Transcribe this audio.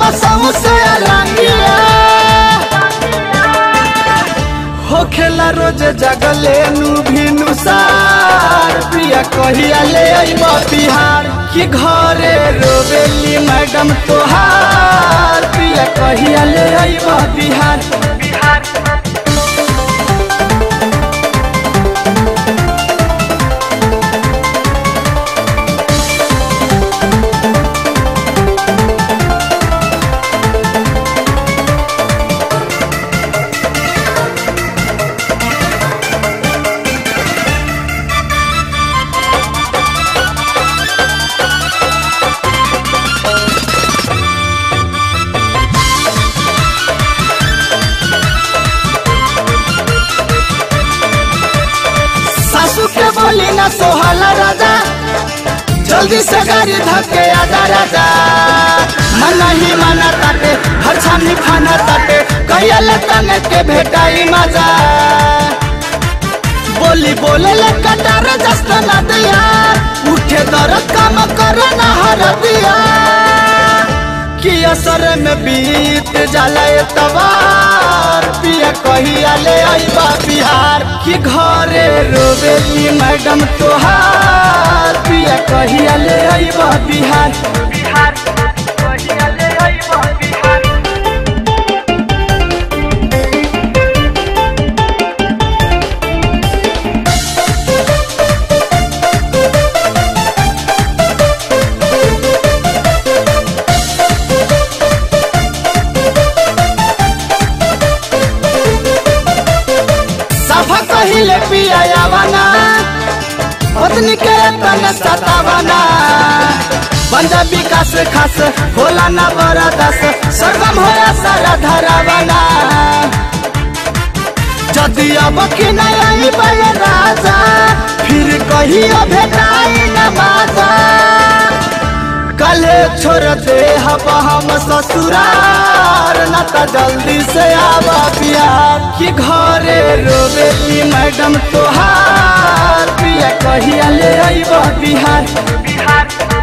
बसाऊ से अलंगिया हो खेला रोज जगले नु भिनु सार पिया कहिया ले आइबा बिहार कि घरे रोवेली मैडम तोहार पिया कहिया ले आइबा बिहार बोली ना सोहला राजा जल्दी से गाड़ी धके आजा राजा मन ही मना ताटे हर छानी खाना ताटे कहिया ले तने के भेटाई मजा बोली बोले ले कटार जस्ता ना दिया उठे दर्द काम करे ना हर दिया कि असर में बीत जाला तवार पिया कहिया ले आइबा बिहार कि घरे रोवेली मैडम तोहार पिया कहिया ले आइबा बिहार कहिया ले आइबा बिहार कहिले पिया यावना पत्नी के तन सतावना बंदा विकास खास होला ना बरदास सरगम होया सारा धरावना जदि अब कि नहीं आई बे राजा फिर कहियो भेटाई न माजा कले छोड़ दे हम ससुरार ना ता जल्दी से आवा बिहार कि घरे रोवेली मैडम तोहार पिया कहिया ले आइबा बिहार